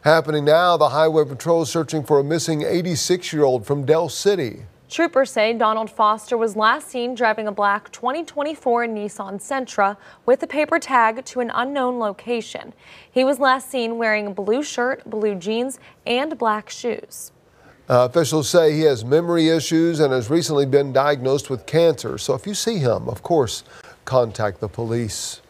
Happening now, the Highway Patrol is searching for a missing 86-year-old from Del City. Troopers say Donald Foster was last seen driving a black 2024 Nissan Sentra with a paper tag to an unknown location. He was last seen wearing a blue shirt, blue jeans, and black shoes. Officials say he has memory issues and has recently been diagnosed with cancer. So if you see him, of course, contact the police.